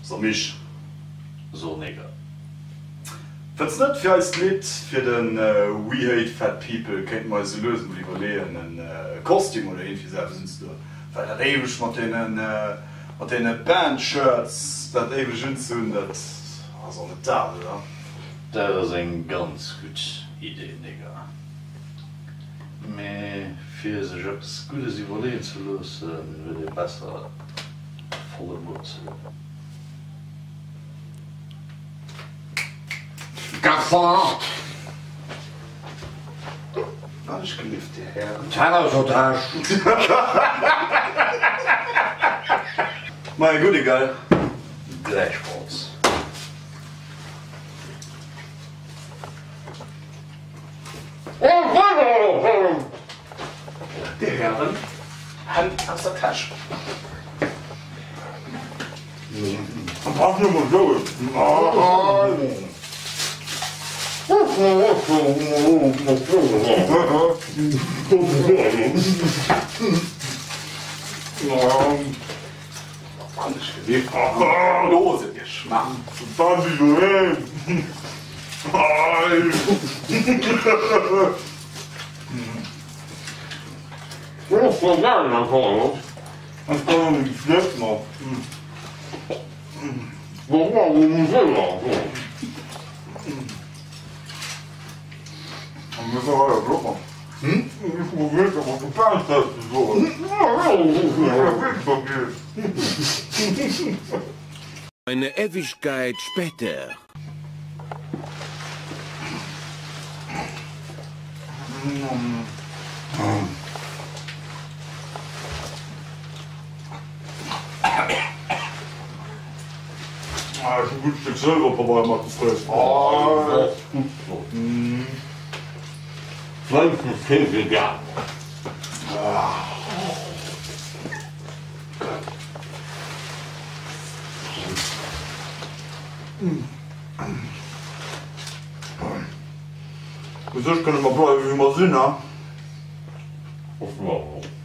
So mich. So nigger. Wenn's nicht für als Lied für den We Hate Fat People kennt man so lösen, wie wir lehen, ein Kostüm oder irgendwie so, sind du. Weil das ewig mit den Band-Shirts, das ewig sind, das also eine Tafel, oder? Das ist eine ganz gute Idee, nigger. Aber für sich etwas Gutes überlegen zu lassen, würde ich besser voller Mut sein. Garçon! Ich gelieft, der Herr. Terrorsotage! Mein gut, egal. Gleichfalls. Die Herren, Hand aus der Tasche. Mach nur mal so. Alles geliebt. Dose Geschmack. Dann wie du hin. Das kann man nicht schlecht machen. Wir müssen aber Blut machen. Ich probiere es aber total fest so. Eine Ewigkeit später. Ah, ich ein gutes Stück Silber vorbei machen fressen. Pflanzenfilmgegangen. Wieso können wir bleiben, wie wir sind, ne? Wow.